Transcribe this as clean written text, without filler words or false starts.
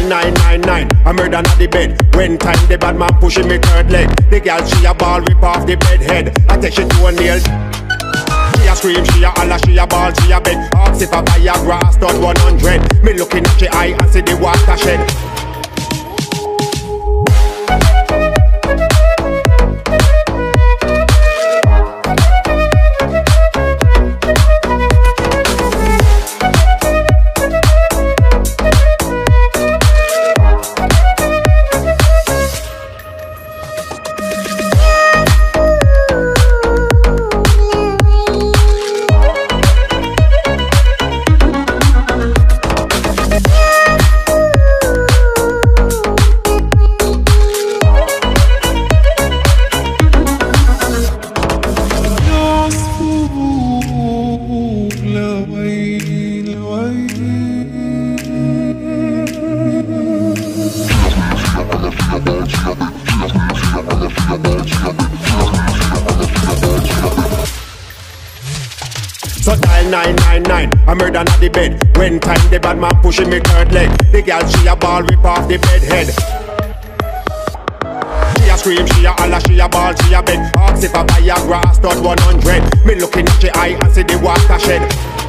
dial 999. I murder on the bed. When time the bad man pushing me third leg. The girl she a ball rip off the bed head. I take she to a nail. She a scream, she a holler, she a ball, she a beg. Ask if I buy a grass done 100. Me looking at she eye and see the water shed. So dial 999, I murder on the bed. When time the bad man pushing me third leg. The girl she a ball rip off the bed head. She a scream, she a holler, she a ball, she a beg. Ask if I buy a grass done 100. Me looking at she eye and see the water shed.